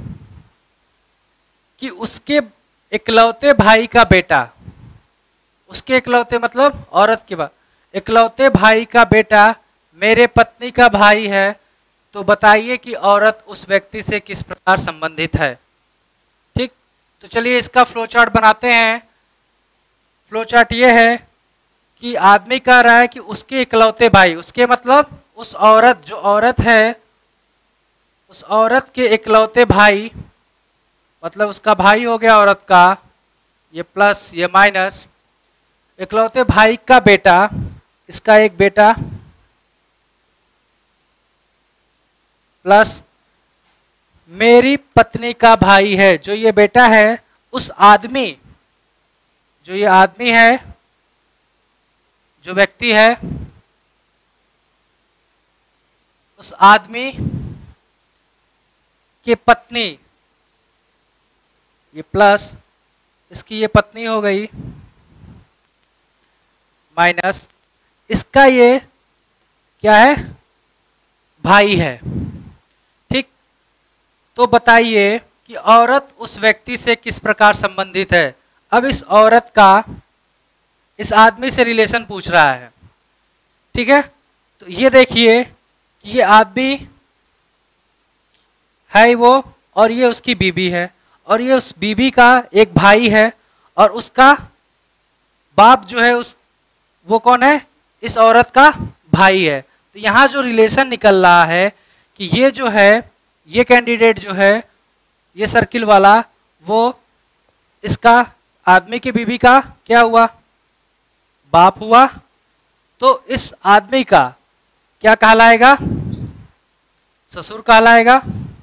कि उसके इकलौते भाई का बेटा, उसके इकलौते मतलब औरत के इकलौते भाई का बेटा मेरे पत्नी का भाई है, तो बताइए कि औरत उस व्यक्ति से किस प्रकार संबंधित है। ठीक, तो चलिए इसका फ्लो चार्ट बनाते हैं। फ्लो चार्ट ये है कि आदमी कह रहा है कि उसके इकलौते भाई, उसके मतलब उस औरत, जो औरत है उस औरत के इकलौते भाई, मतलब उसका भाई हो गया औरत का, ये प्लस ये माइनस, इकलौते भाई का बेटा, इसका एक बेटा, प्लस मेरी पत्नी का भाई है, जो ये बेटा है उस आदमी, जो ये आदमी है, जो व्यक्ति है उस आदमी की पत्नी, ये प्लस इसकी ये पत्नी हो गई, माइनस इसका ये क्या है, भाई है। ठीक, तो बताइए कि औरत उस व्यक्ति से किस प्रकार संबंधित है। अब इस औरत का इस आदमी से रिलेशन पूछ रहा है। ठीक है, तो ये देखिए कि ये आदमी है वो, और ये उसकी बीबी है, और ये उस बीबी का एक भाई है, और उसका बाप जो है वो कौन है, इस औरत का भाई है। तो यहाँ जो रिलेशन निकल रहा है कि ये जो है, ये कैंडिडेट जो है, ये सर्किल वाला, वो इसका आदमी की बीबी का क्या हुआ, बाप हुआ। तो इस आदमी का क्या कहलाएगा, ससुर कहलाएगा।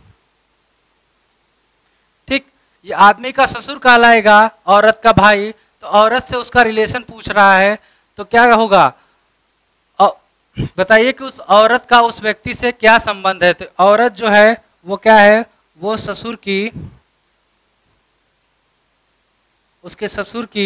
ठीक, ये आदमी का ससुर कहलाएगा, औरत का भाई। तो औरत से उसका रिलेशन पूछ रहा है, तो क्या होगा, बताइए कि उस औरत का उस व्यक्ति से क्या संबंध है। तो औरत जो है वो क्या है, वो ससुर की, उसके ससुर की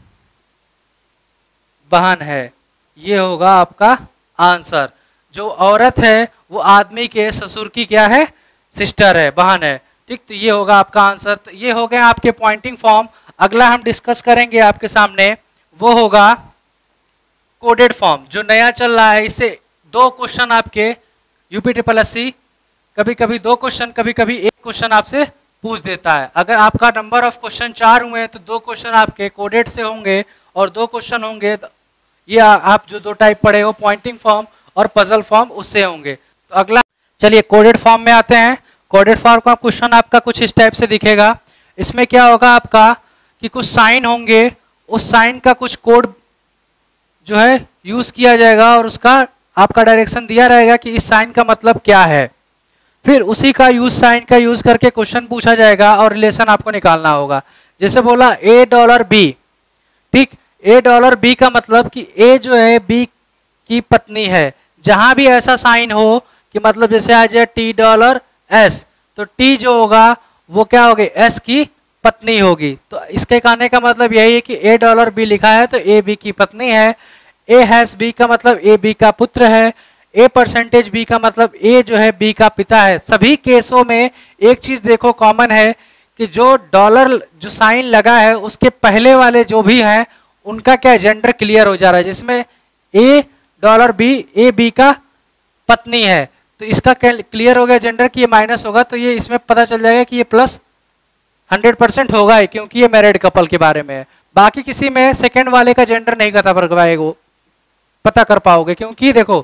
बहन है। ये होगा आपका आंसर। जो औरत है वो आदमी के ससुर की क्या है, सिस्टर है, बहन है। ठीक, तो ये होगा आपका आंसर। तो ये हो गए आपके पॉइंटिंग फॉर्म। अगला हम डिस्कस करेंगे आपके सामने, वो होगा कोडेड फॉर्म, जो नया चल रहा है। इससे 2 क्वेश्चन आपके यूपी ट्रिपल एससी, कभी कभी 2 क्वेश्चन, कभी कभी 1 क्वेश्चन आपसे पूछ देता है। अगर आपका नंबर ऑफ क्वेश्चन 4 हुए तो 2 क्वेश्चन आपके कोडेड से होंगे, और 2 क्वेश्चन होंगे ये आप जो 2 टाइप पढ़े हो, पॉइंटिंग फॉर्म और पजल फॉर्म, उससे होंगे। तो अगला चलिए कोडेड फॉर्म में आते हैं। कोडेड फॉर्म का क्वेश्चन आपका कुछ इस टाइप से दिखेगा। इसमें क्या होगा आपका कि कुछ साइन होंगे, उस साइन का कुछ कोड जो है यूज किया जाएगा, और उसका आपका डायरेक्शन दिया रहेगा कि इस साइन का मतलब क्या है। फिर उसी का साइन का यूज करके क्वेश्चन पूछा जाएगा, और रिलेशन आपको निकालना होगा। जैसे बोला $A। ठीक, $A का मतलब कि A जो है B की पत्नी है। जहां भी ऐसा साइन हो कि मतलब जैसे आ जाए $T, तो T जो होगा वो क्या होगी, S की पत्नी होगी। तो इसके कहने का मतलब यही है कि $A लिखा है तो A B की पत्नी है। A#B का मतलब A B का पुत्र है। A% B का मतलब A जो है B का पिता है। सभी केसों में एक चीज देखो कॉमन है कि जो डॉलर जो साइन लगा है उसके पहले वाले जो भी हैं उनका क्या जेंडर क्लियर हो जा रहा है। जिसमें $A A B का पत्नी है, तो इसका क्लियर हो गया जेंडर कि ये माइनस होगा, तो ये इसमें पता चल जाएगा कि ये प्लस 100% होगा ही, क्योंकि ये मैरिड कपल के बारे में है। बाकी किसी में सेकंड वाले का जेंडर नहीं पता कर पाओगे, क्योंकि देखो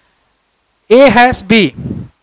A#B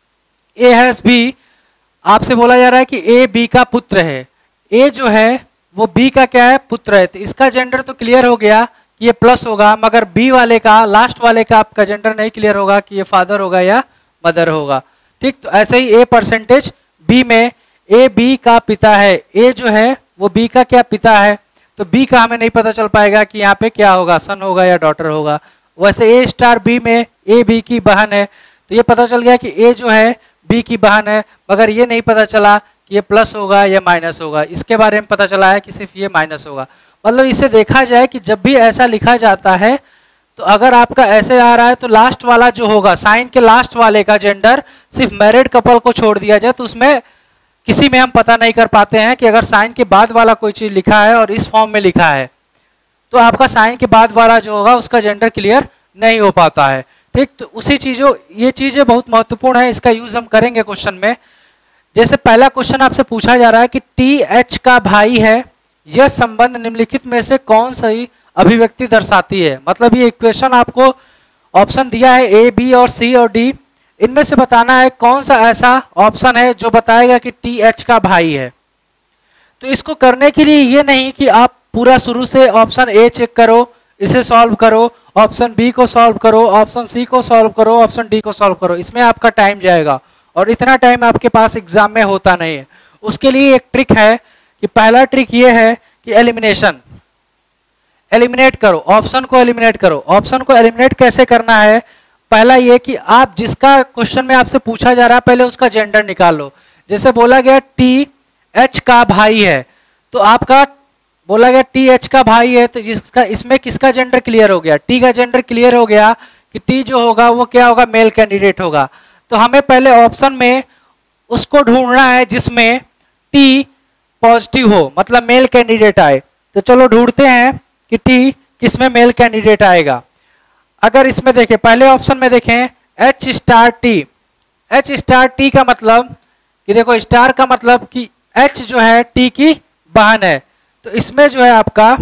आपसे बोला जा रहा है कि A B का पुत्र है। A जो है वो B का क्या है, पुत्र है। तो इसका जेंडर तो क्लियर हो गया कि ये प्लस होगा, मगर B वाले का, लास्ट वाले का आपका जेंडर नहीं क्लियर होगा कि ये फादर होगा या मदर होगा। ठीक, तो ऐसे ही A% B में A B का पिता है। A जो है वो B का क्या पिता है, तो B का हमें नहीं पता चल पाएगा कि यहाँ पे क्या होगा, सन होगा या डॉटर होगा। वैसे A*B में A B की बहन है, तो ये पता चल गया कि A जो है B की बहन है, मगर ये नहीं पता चला कि ये प्लस होगा या माइनस होगा। इसके बारे में पता चला है कि सिर्फ ये माइनस होगा। मतलब इससे देखा जाए कि जब भी ऐसा लिखा जाता है, तो अगर आपका ऐसे आ रहा है तो लास्ट वाला जो होगा, साइन के लास्ट वाले का जेंडर सिर्फ मैरिड कपल को छोड़ दिया जाए, तो उसमें किसी में हम पता नहीं कर पाते हैं कि अगर साइन के बाद वाला कोई चीज लिखा है और इस फॉर्म में लिखा है, तो आपका साइन के बाद वाला जो होगा उसका जेंडर क्लियर नहीं हो पाता है। ठीक, तो उसी चीजों, ये चीजें बहुत महत्वपूर्ण है, इसका यूज हम करेंगे क्वेश्चन में। जैसे पहला क्वेश्चन आपसे पूछा जा रहा है कि TH का भाई है, यह संबंध निम्नलिखित में से कौन सी अभिव्यक्ति दर्शाती है। मतलब ये इक्वेशन आपको ऑप्शन दिया है A, B और C और D, इनमें से बताना है कौन सा ऐसा ऑप्शन है जो बताएगा कि TH का भाई है। तो इसको करने के लिए ये नहीं कि आप पूरा शुरू से ऑप्शन A चेक करो, इसे सॉल्व करो, ऑप्शन B को सॉल्व करो, ऑप्शन C को सॉल्व करो, ऑप्शन D को सॉल्व करो। इसमें आपका टाइम जाएगा, और इतना टाइम आपके पास एग्जाम में होता नहीं है। उसके लिए एक ट्रिक है कि पहला ट्रिक ये है कि एलिमिनेट करो, ऑप्शन को एलिमिनेट करो। ऑप्शन को एलिमिनेट कैसे करना है पहला ये कि आप जिसका क्वेश्चन में आपसे पूछा जा रहा है पहले उसका जेंडर निकाल लो। जैसे बोला गया टी एच का भाई है, तो आपका बोला गया टी एच का भाई है, तो जिसका इसमें किसका जेंडर क्लियर हो गया, टी का जेंडर क्लियर हो गया कि टी जो होगा वो क्या होगा, मेल कैंडिडेट होगा। तो हमें पहले ऑप्शन में उसको ढूंढना है जिसमें टी पॉजिटिव हो, मतलब मेल कैंडिडेट आए। तो चलो ढूंढते हैं कि टी किसमें मेल कैंडिडेट आएगा। अगर इसमें देखें, पहले ऑप्शन में देखें H star T, H star T का मतलब कि देखो स्टार का मतलब कि एच जो है टी की बहन है, तो इसमें जो है आपका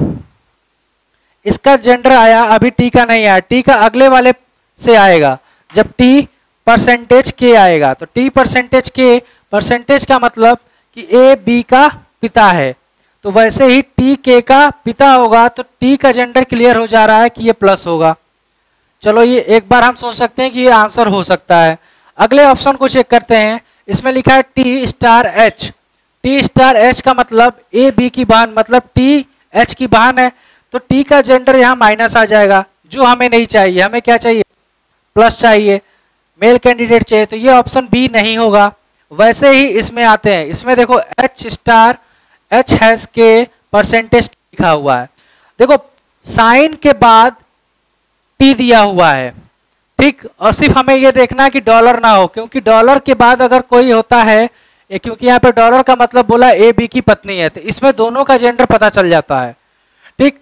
इसका जेंडर आया, अभी टी का नहीं आया, टी का अगले वाले से आएगा जब टी परसेंटेज के आएगा। तो टी परसेंटेज के, परसेंटेज का मतलब कि ए बी का पिता है, तो वैसे ही टी के का पिता होगा, तो टी का जेंडर क्लियर हो जा रहा है कि ये प्लस होगा। चलो ये एक बार हम सोच सकते हैं कि ये आंसर हो सकता है। अगले ऑप्शन को चेक करते हैं, इसमें लिखा है T star H, T star H का मतलब ए बी की बहन, मतलब टी एच की बहन है, तो टी का जेंडर यहाँ माइनस आ जाएगा, जो हमें नहीं चाहिए। हमें क्या चाहिए, प्लस चाहिए, मेल कैंडिडेट चाहिए, तो ये ऑप्शन बी नहीं होगा। वैसे ही इसमें आते हैं, इसमें देखो एच स्टार एच हैज के परसेंटेज लिखा हुआ है, देखो साइन के बाद टी दिया हुआ है, ठीक। और सिर्फ हमें ये देखना है कि डॉलर ना हो, क्योंकि डॉलर के बाद अगर कोई होता है, क्योंकि यहाँ पे डॉलर का मतलब बोला ए बी की पत्नी है, तो इसमें दोनों का जेंडर पता चल जाता है, ठीक।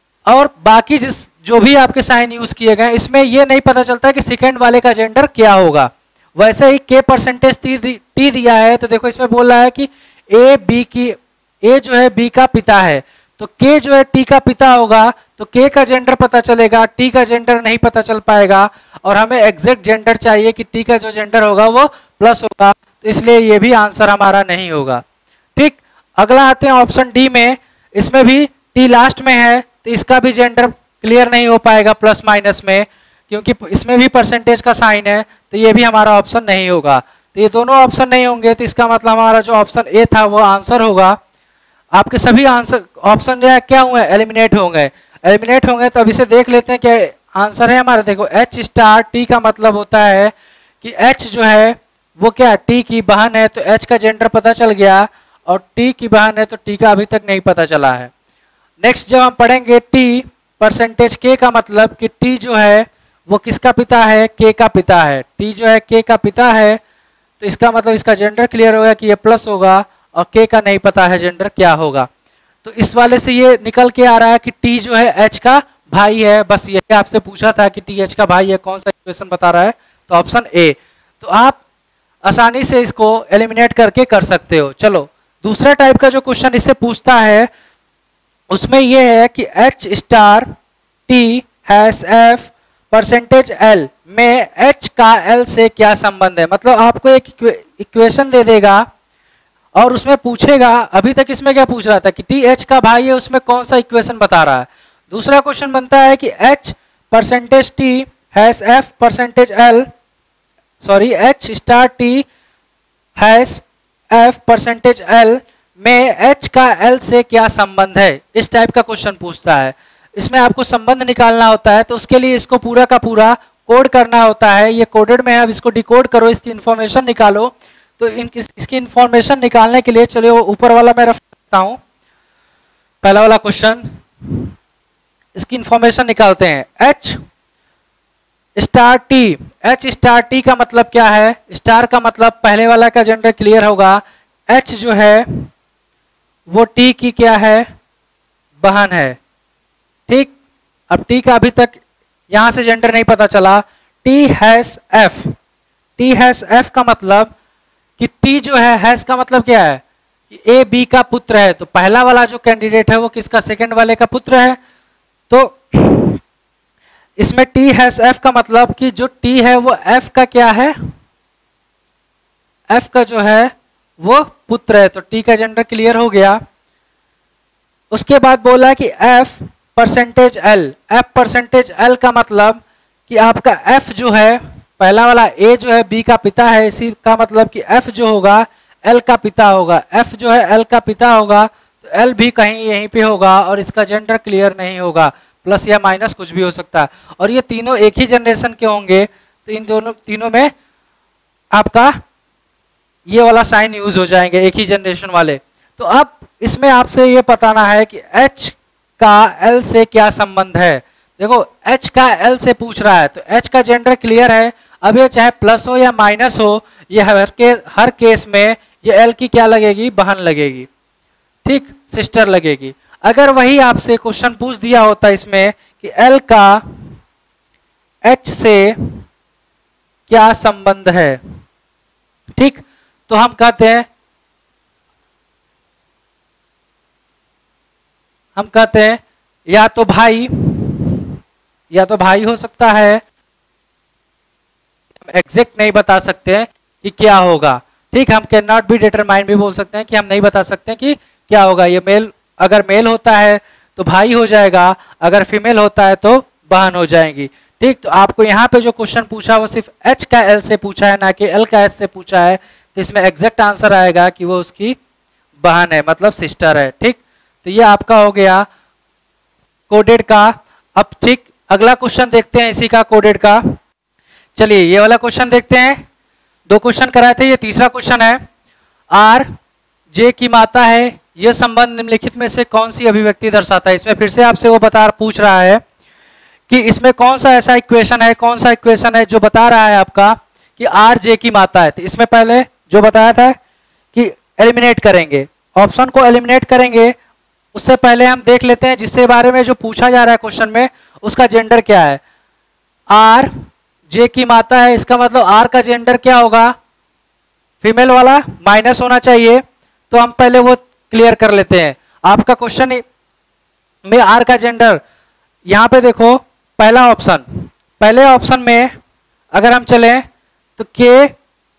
और बाकी जो भी आपके साइन यूज किए गए इसमें ये नहीं पता चलता कि सेकंड वाले का जेंडर क्या होगा। वैसे ही के परसेंटेज टी दिया है, तो देखो इसमें बोल रहा है कि ए बी की, ए जो है बी का पिता है, तो के जो है टी का पिता होगा, तो के का जेंडर पता चलेगा, टी का जेंडर नहीं पता चल पाएगा, और हमें एग्जैक्ट जेंडर चाहिए कि टी का जो जेंडर होगा वो प्लस होगा, तो इसलिए ये भी आंसर हमारा नहीं होगा, ठीक। अगला आते हैं ऑप्शन डी में, इसमें भी टी लास्ट में है, तो इसका भी जेंडर क्लियर नहीं हो पाएगा प्लस माइनस में, क्योंकि इसमें भी परसेंटेज का साइन है, तो ये भी हमारा ऑप्शन नहीं होगा। तो ये दोनों ऑप्शन नहीं होंगे, तो इसका मतलब हमारा जो ऑप्शन ए था वो आंसर होगा। आपके सभी आंसर ऑप्शन जो है क्या हुए, एलिमिनेट होंगे, एलिमिनेट होंगे। तो अब इसे देख लेते हैं क्या आंसर है हमारा। देखो एच स्टार टी का मतलब होता है कि एच जो है वो क्या टी की बहन है, तो एच का जेंडर पता चल गया, और टी की बहन है तो टी का अभी तक नहीं पता चला है। नेक्स्ट जब हम पढ़ेंगे टी परसेंटेज के का मतलब कि टी जो है वो किसका पिता है, के का पिता है, टी जो है के का पिता है, तो इसका मतलब इसका जेंडर क्लियर होगा कि ये प्लस होगा, और के का नहीं पता है जेंडर क्या होगा। तो इस वाले से ये निकल के आ रहा है कि टी जो है एच का भाई है। बस यही आपसे पूछा था कि टी एच का भाई है, कौन सा इक्वेशन बता रहा है, तो ऑप्शन ए। तो आप आसानी से इसको एलिमिनेट करके कर सकते हो। चलो दूसरा टाइप का जो क्वेश्चन इससे पूछता है उसमें यह है कि H star T hash F percentage L में एच का एल से क्या संबंध है। मतलब आपको एक इक्वेशन दे देगा और उसमें पूछेगा, अभी तक इसमें क्या पूछ रहा था कि टी एच का भाई है, उसमें कौन सा इक्वेशन बता रहा है। दूसरा क्वेश्चन बनता है कि H percentage T hash F percentage L, sorry H star T hash F percentage L में एच का एल से क्या संबंध है। इस टाइप का क्वेश्चन पूछता है, इसमें आपको संबंध निकालना होता है, तो उसके लिए इसको पूरा का पूरा कोड करना होता है। ये कोडेड में है, अब इसको डिकोड करो, इसकी इंफॉर्मेशन निकालो। तो इसकी इंफॉर्मेशन निकालने के लिए चलिए वो ऊपर वाला मैं रखता हूं, पहला वाला क्वेश्चन, इसकी इंफॉर्मेशन निकालते हैं। H star T, H star T का मतलब क्या है, स्टार का मतलब पहले वाला का जेंडर क्लियर होगा, एच जो है वो टी की क्या है, बहन है, ठीक। अब टी का अभी तक यहां से जेंडर नहीं पता चला। T hash F, T hash F का मतलब कि टी जो है, हैश का मतलब क्या है कि ए बी का पुत्र है, तो पहला वाला जो कैंडिडेट है वो किसका, सेकंड वाले का पुत्र है। तो इसमें टी हैश एफ का मतलब कि जो टी है वो एफ का क्या है, एफ का जो है वो पुत्र है, तो टी का जेंडर क्लियर हो गया। उसके बाद बोला कि F percentage L, F percentage L का मतलब कि आपका एफ जो है, पहला वाला ए जो है बी का पिता है, इसी का मतलब कि एफ जो होगा एल का पिता होगा, एफ जो है एल का पिता होगा, तो एल भी कहीं यहीं पे होगा, और इसका जेंडर क्लियर नहीं होगा, प्लस या माइनस कुछ भी हो सकता है। और ये तीनों एक ही जनरेशन के होंगे, तो इन दोनों तीनों में आपका ये वाला साइन यूज हो जाएंगे, एक ही जनरेशन वाले। तो अब इसमें आपसे ये बताना है कि H का L से क्या संबंध है। देखो H का L से पूछ रहा है, तो H का जेंडर क्लियर है। अब ये चाहे प्लस हो या माइनस हो, ये हर केस में ये L की क्या लगेगी, बहन लगेगी, ठीक, सिस्टर लगेगी। अगर वही आपसे क्वेश्चन पूछ दिया होता इसमें कि L का H से क्या संबंध है, ठीक, तो हम कहते हैं या तो भाई हो सकता है, एग्जैक्ट नहीं बता सकते हैं कि क्या होगा, ठीक, हम कैन नॉट बी डिटरमाइन भी बोल सकते हैं कि हम नहीं बता सकते हैं कि क्या होगा। ये मेल, अगर मेल होता है तो भाई हो जाएगा, अगर फीमेल होता है तो बहन हो जाएंगी, ठीक। तो आपको यहाँ पे जो क्वेश्चन पूछा वो सिर्फ H का L से पूछा है, ना कि L का H से पूछा है, तो इसमें एग्जैक्ट आंसर आएगा कि वो उसकी बहन है, मतलब सिस्टर है, ठीक। तो ये आपका हो गया कोडेड का। अब ठीक अगला क्वेश्चन देखते हैं इसी का, कोडेड का। चलिए ये वाला क्वेश्चन देखते हैं, 2 क्वेश्चन कराए थे, ये तीसरा क्वेश्चन है। R J की माता है, यह संबंध निम्नलिखित में से कौन सी अभिव्यक्ति दर्शाता है। इसमें फिर से आपसे वो पूछ रहा है कि इसमें कौन सा ऐसा इक्वेशन है, जो बता रहा है आपका कि R J की माता है। तो इसमें पहले जो बताया था कि एलिमिनेट करेंगे, ऑप्शन को एलिमिनेट करेंगे, उससे पहले हम देख लेते हैं जिसके बारे में जो पूछा जा रहा है क्वेश्चन में, उसका जेंडर क्या है। R J की माता है, इसका मतलब R का जेंडर क्या होगा, फीमेल वाला माइनस होना चाहिए। तो हम पहले वो क्लियर कर लेते हैं। आपका क्वेश्चन में R का जेंडर, यहां पे देखो पहले ऑप्शन में अगर हम चलें तो $R,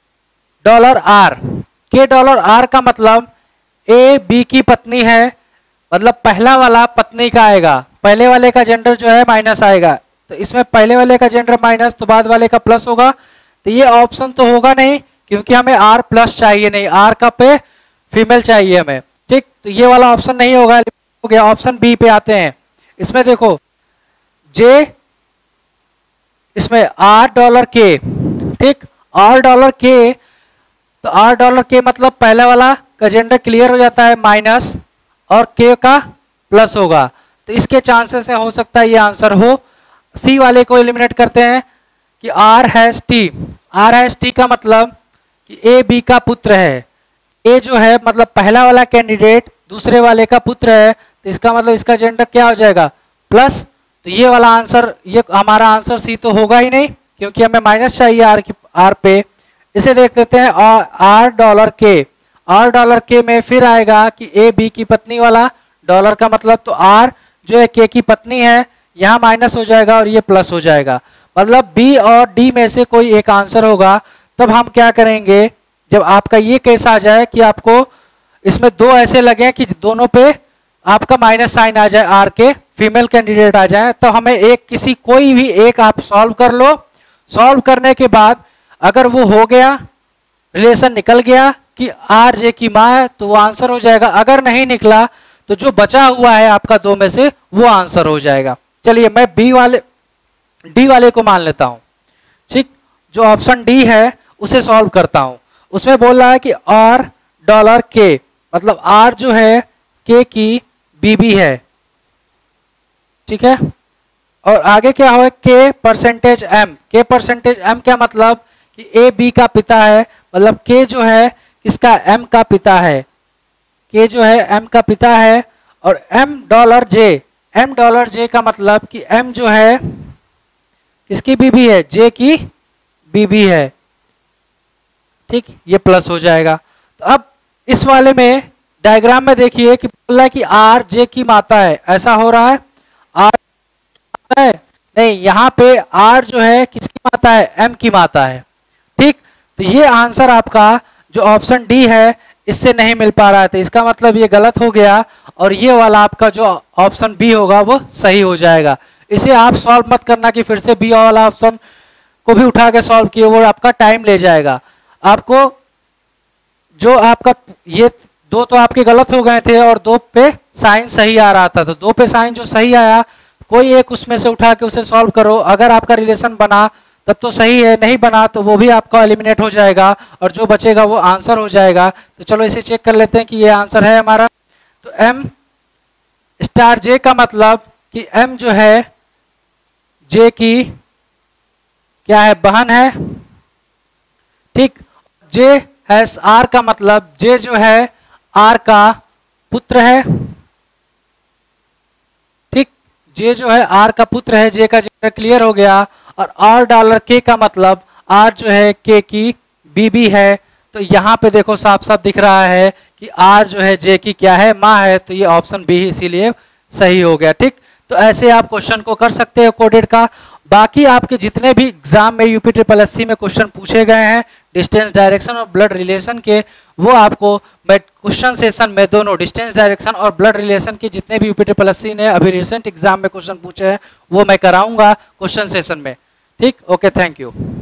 $R का मतलब A B की पत्नी है, मतलब पहला वाला पत्नी का आएगा, पहले वाले का जेंडर जो है माइनस आएगा। तो इसमें पहले वाले का जेंडर माइनस, तो बाद वाले का प्लस होगा। तो ये ऑप्शन तो होगा नहीं, क्योंकि हमें R प्लस चाहिए नहीं, R का पे फीमेल चाहिए हमें, ठीक। तो ये वाला ऑप्शन नहीं होगा, हो गया। ऑप्शन बी पे आते हैं। इसमें देखो J, इसमें $K, ठीक, $K, तो $K मतलब पहले वाला का जेंडर क्लियर हो जाता है माइनस, और K का प्लस होगा। तो इसके चांसेस हो सकता है ये आंसर हो। सी वाले को एलिमिनेट करते हैं कि R T का मतलब कि A B का पुत्र है। A जो है मतलब पहला वाला कैंडिडेट दूसरे वाले का पुत्र है, तो इसका मतलब इसका जेंडर क्या हो जाएगा, प्लस। तो ये वाला आंसर, ये हमारा आंसर सी तो होगा ही नहीं, क्योंकि हमें माइनस चाहिए R पे। इसे देख लेते हैं $K में फिर आएगा कि A B की पत्नी वाला, डॉलर का मतलब तो R जो है K की पत्नी है, यहाँ माइनस हो जाएगा और ये प्लस हो जाएगा, मतलब B और D में से कोई एक आंसर होगा। तब हम क्या करेंगे, जब आपका ये केस आ जाए कि आपको इसमें 2 ऐसे लगे कि दोनों पे आपका माइनस साइन आ जाए, R के फीमेल कैंडिडेट आ जाए, तो हमें कोई भी एक आप सॉल्व कर लो। सॉल्व करने के बाद अगर वो हो गया, रिलेशन निकल गया कि R J की माँ है, तो वो आंसर हो जाएगा। अगर नहीं निकला तो जो बचा हुआ है आपका 2 में से वो आंसर हो जाएगा। चलिए मैं D वाले को मान लेता हूं, ठीक, जो ऑप्शन D है उसे सॉल्व करता हूं। उसमें बोल रहा है कि $K मतलब R जो है K की बीबी है, ठीक है, और आगे क्या हो, K%M क्या मतलब कि A B का पिता है, मतलब K जो है किसका, M का पिता है, K जो है M का पिता है। और $J का मतलब कि M जो है किसकी बीबी है, J की बीबी है, ठीक, ये प्लस हो जाएगा। तो अब इस वाले में डायग्राम में देखिए कि बोल रहा है कि R J की माता है, ऐसा हो रहा है, R है नहीं, यहाँ पे R जो है किसकी माता है, M की माता है, ठीक। तो ये आंसर आपका जो ऑप्शन डी है इससे नहीं मिल पा रहा था, इसका मतलब ये गलत हो गया, और ये वाला आपका जो ऑप्शन बी होगा वो सही हो जाएगा। इसे आप सॉल्व मत करना कि फिर से बी वाला ऑप्शन को भी उठा के सॉल्व किए, वो आपका टाइम ले जाएगा। आपको जो आपका ये 2 तो आपके गलत हो गए थे और 2 पे साइन सही आ रहा था, तो 2 पे साइन जो सही आया कोई एक उसमें से उठा के उसे सॉल्व करो। अगर आपका रिलेशन बना तब तो सही है, नहीं बना तो वो भी आपका एलिमिनेट हो जाएगा और जो बचेगा वो आंसर हो जाएगा। तो चलो इसे चेक कर लेते हैं कि ये आंसर है हमारा। तो m स्टार j का मतलब कि m जो है j की क्या है, बहन है। ठीक, j हैज r का मतलब j जो है r का पुत्र है। ठीक, j जो है r का पुत्र है, j का जेंडर क्लियर हो गया। और $k का मतलब r जो है k की बीबी है। तो यहाँ पे देखो साफ साफ दिख रहा है कि r जो है j की क्या है, माँ है। तो ये ऑप्शन बी इसीलिए सही हो गया। ठीक, तो ऐसे आप क्वेश्चन को कर सकते हो कोडेड का। बाकी आपके जितने भी एग्जाम में UPSSC में क्वेश्चन पूछे गए हैं डिस्टेंस डायरेक्शन और ब्लड रिलेशन के, वो आपको मैं क्वेश्चन सेशन में दोनों डिस्टेंस डायरेक्शन और ब्लड रिलेशन के जितने भी UPSSC ने अभी रिसेंट एग्जाम में क्वेश्चन पूछे हैं वो मैं कराऊंगा क्वेश्चन सेशन में। ठीक, ओके, थैंक यू।